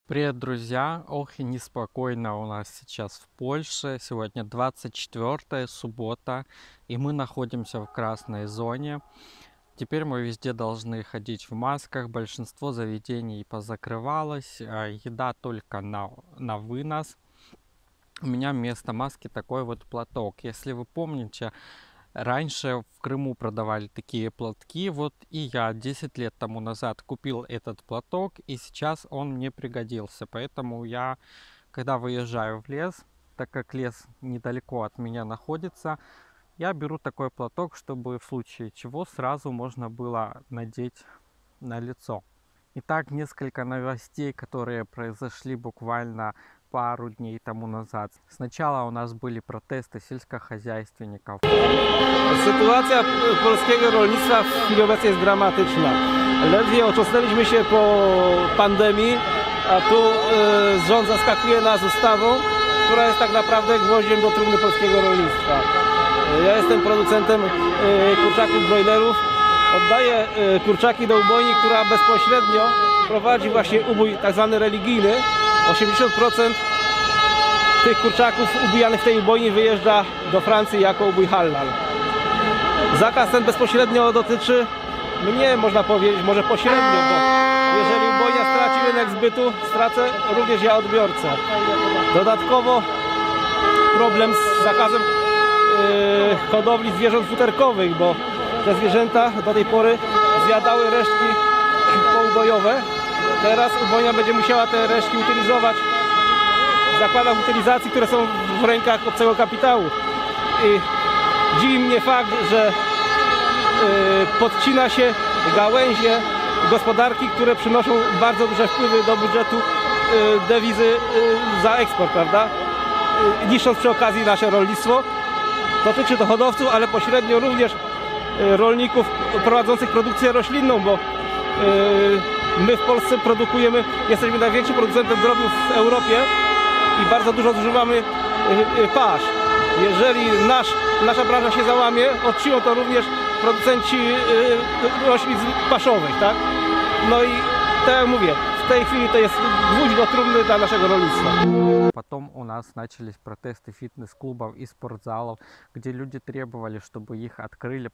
Привет, друзья! Ох, и неспокойно у нас сейчас в Польше. Сегодня 24 суббота, и мы находимся в красной зоне. Теперь мы везде должны ходить в масках. Большинство заведений позакрывалось. Еда только на вынос. У меня вместо маски такой вот платок. Если вы помните, раньше в Крыму продавали такие платки, вот и я 10 лет тому назад купил этот платок, и сейчас он мне пригодился. Поэтому я, когда выезжаю в лес, так как лес недалеко от меня находится, я беру такой платок, чтобы в случае чего сразу можно было надеть на лицо. Итак, несколько новостей, которые произошли буквально пару дней тому назад. Сначала у нас были протесty сельскохозяйственников. Sytuacja polskiego rolnictwa w chwili obecnej jest dramatyczna. Ledwie otrząsnęliśmy się po pandemii, a tu rząd zaskakuje nas ustawą, która jest tak naprawdę gwoździem do trumny polskiego rolnictwa. Ja jestem producentem kurczaków brojlerów. Oddaję kurczaki do ubojni, która bezpośrednio prowadzi właśnie ubój tak zwany religijny. 80% tych kurczaków ubijanych w tej ubojni wyjeżdża do Francji jako ubój halal. Zakaz ten bezpośrednio dotyczy mnie, można powiedzieć, może pośrednio, bo jeżeli ubojnia straci rynek zbytu, stracę również ja odbiorcę. Dodatkowo problem z zakazem hodowli zwierząt futerkowych, bo te zwierzęta do tej pory zjadały resztki poubojowe. Teraz ubojnia będzie musiała te resztki utylizować w zakładach utylizacji, które są w rękach obcego kapitału. I dziwi mnie fakt, że podcina się gałęzie gospodarki, które przynoszą bardzo duże wpływy do budżetu, dewizy za eksport, prawda? Niszcząc przy okazji nasze rolnictwo. Dotyczy to hodowców, ale pośrednio również rolników prowadzących produkcję roślinną, bo my w Polsce produkujemy, jesteśmy największym producentem drobiu w Europie i bardzo dużo zużywamy pasz. Jeżeli nasza branża się załamie, odczują to również producenci roślin paszowych, tak? No i tak jak mówię, w tej chwili to jest gwóźdź do trumny dla naszego rolnictwa. Потом у нас начались протесты фитнес-клубов и спортзалов, где люди требовали, чтобы их открыли.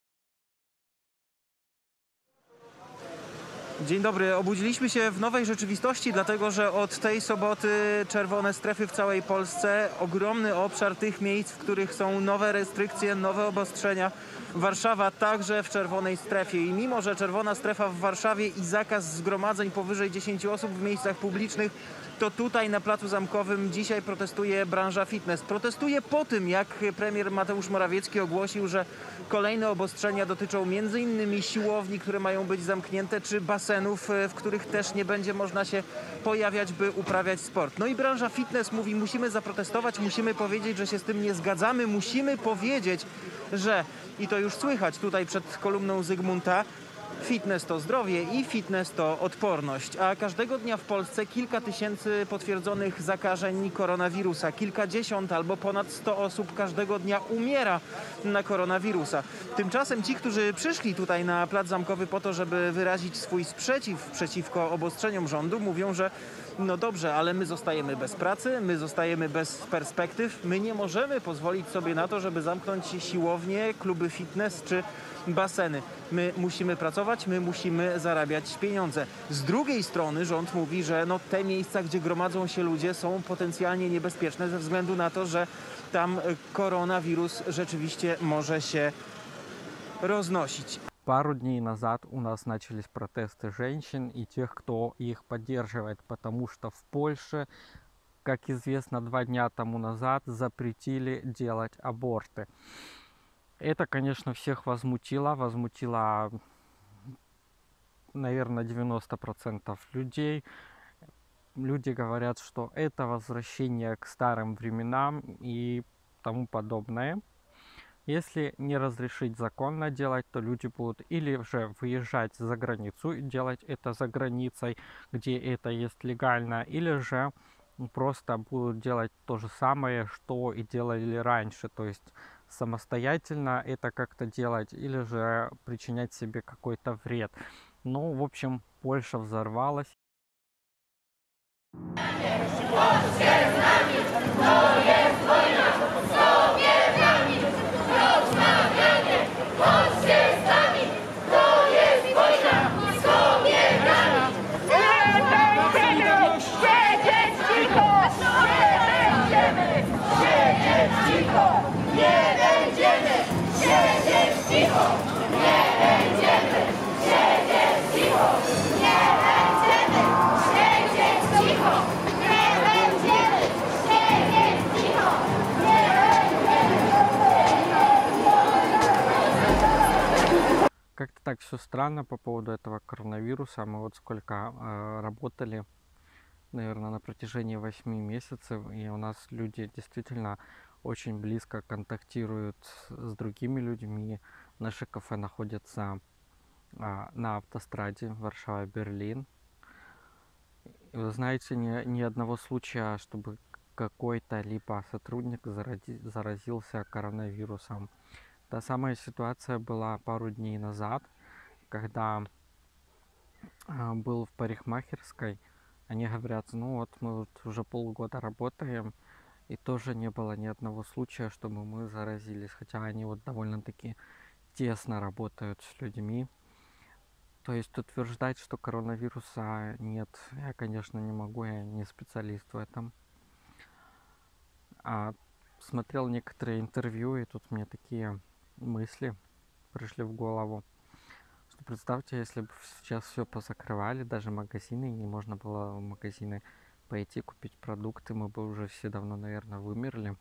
Dzień dobry. Obudziliśmy się w nowej rzeczywistości, dlatego że od tej soboty czerwone strefy w całej Polsce. Ogromny obszar tych miejsc, w których są nowe restrykcje, nowe obostrzenia. Warszawa także w czerwonej strefie. I mimo że czerwona strefa w Warszawie i zakaz zgromadzeń powyżej 10 osób w miejscach publicznych, to tutaj na Placu Zamkowym dzisiaj protestuje branża fitness. Protestuje po tym, jak premier Mateusz Morawiecki ogłosił, że kolejne obostrzenia dotyczą m.in. siłowni, które mają być zamknięte, czy basenów, w których też nie będzie można się pojawiać, by uprawiać sport. No i branża fitness mówi, musimy zaprotestować, musimy powiedzieć, że się z tym nie zgadzamy, musimy powiedzieć, że, i to już słychać tutaj przed kolumną Zygmunta, fitness to zdrowie i fitness to odporność. A każdego dnia w Polsce kilka tysięcy potwierdzonych zakażeń koronawirusa. Kilkadziesiąt albo ponad 100 osób każdego dnia umiera na koronawirusa. Tymczasem ci, którzy przyszli tutaj na Plac Zamkowy po to, żeby wyrazić swój sprzeciw przeciwko obostrzeniom rządu, mówią, że no dobrze, ale my zostajemy bez pracy, my zostajemy bez perspektyw. My nie możemy pozwolić sobie na to, żeby zamknąć siłownie, kluby fitness czy baseny. My musimy pracować, my musimy zarabiać pieniądze. Z drugiej strony rząd mówi, że no te miejsca, gdzie gromadzą się ludzie, są potencjalnie niebezpieczne ze względu na to, że tam koronawirus rzeczywiście może się roznosić. Пару дней назад у нас начались протесты женщин и тех, кто их поддерживает, потому что в Польше, как известно, 2 дня тому назад запретили делать аборты. Это, конечно, всех возмутило, наверное, 90% людей. Люди говорят, что это возвращение к старым временам и тому подобное. Если не разрешить законно делать, то люди будут или же выезжать за границу и делать это за границей, где это есть легально, или же просто будут делать то же самое, что и делали раньше, то есть самостоятельно это как-то делать, или же причинять себе какой-то вред. Ну, в общем, Польша взорвалась. Как-то так все странно по поводу этого коронавируса. Мы вот сколько работали, наверное, на протяжении 8 месяцев, и у нас люди действительно очень близко контактируют с другими людьми. Наши кафе находятся на автостраде Варшава-Берлин. И вы знаете, ни одного случая, чтобы какой-то либо сотрудник заразился коронавирусом. Та самая ситуация была пару дней назад, когда был в парикмахерской. Они говорят, ну вот мы вот уже полгода работаем, и тоже не было ни одного случая, чтобы мы заразились. Хотя они вот довольно-таки тесно работают с людьми. То есть утверждать, что коронавируса нет, я, конечно, не могу, я не специалист в этом. Смотрел некоторые интервью, и тут мне такие мысли пришли в голову. Что представьте, если бы сейчас все позакрывали, даже магазины, и не можно было в магазины пойти купить продукты, мы бы уже все давно, наверное, вымерли.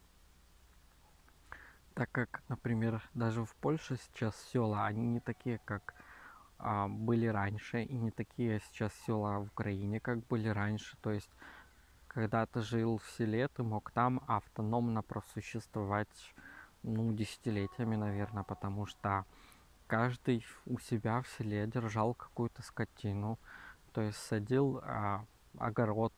Так как, например, даже в Польше сейчас села, они не такие, как были раньше, и не такие сейчас села в Украине, как были раньше. То есть, когда ты жил в селе, ты мог там автономно просуществовать, ну, десятилетиями, наверное, потому что каждый у себя в селе держал какую-то скотину, то есть садил огород,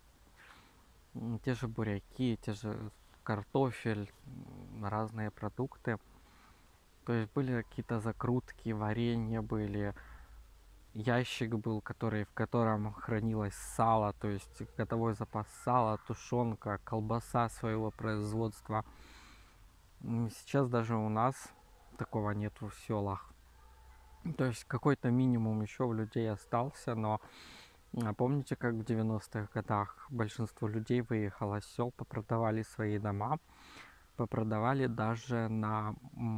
те же буряки, те же картофель, разные продукты. То есть были какие-то закрутки, варенье были, ящик был, в котором хранилось сало, то есть годовой запас сала, тушенка, колбаса своего производства. Сейчас даже у нас такого нет в селах. То есть какой-то минимум еще у людей остался, но помните, как в 90-х годах большинство людей выехало с сел, попродавали свои дома, попродавали даже на...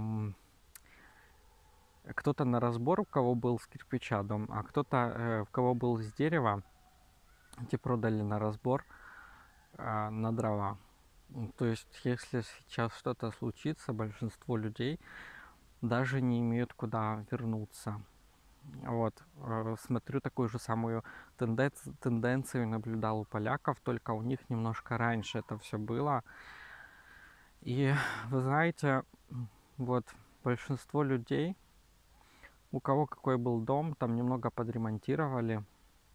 Кто-то на разбор, у кого был с кирпича дом, а кто-то, у кого был с дерева, те продали на разбор на дрова. То есть, если сейчас что-то случится, большинство людей даже не имеют куда вернуться. Вот, смотрю, такую же самую тенденцию наблюдал у поляков, только у них немножко раньше это все было. И вы знаете, вот большинство людей, у кого какой был дом, там немного подремонтировали,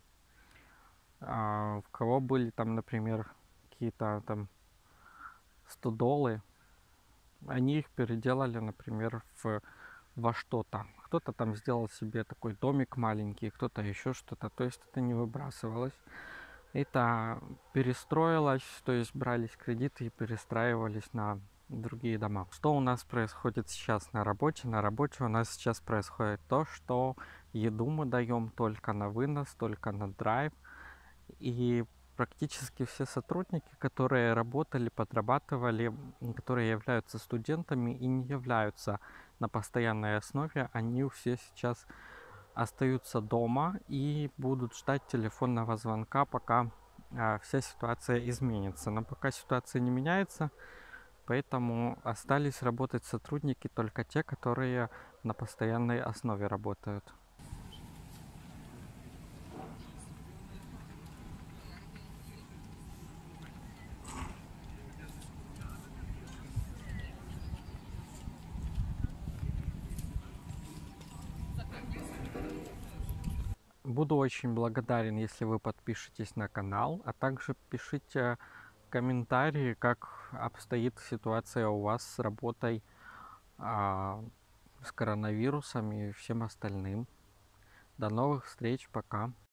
у кого были там, например, какие-то там стодолы, они их переделали, например, во что-то. Кто-то там сделал себе такой домик маленький, кто-то еще что-то. То есть это не выбрасывалось. Это перестроилось, то есть брались кредиты и перестраивались на другие дома. Что у нас происходит сейчас на работе? На работе у нас сейчас происходит то, что еду мы даем только на вынос, только на драйв. И практически все сотрудники, которые работали, подрабатывали, которые являются студентами и не являются на постоянной основе, они все сейчас остаются дома и будут ждать телефонного звонка, пока вся ситуация изменится. Но пока ситуация не меняется, поэтому остались работать сотрудники только те, которые на постоянной основе работают. Буду очень благодарен, если вы подпишетесь на канал, а также пишите комментарии, как обстоит ситуация у вас с работой, с коронавирусом и всем остальным. До новых встреч, пока.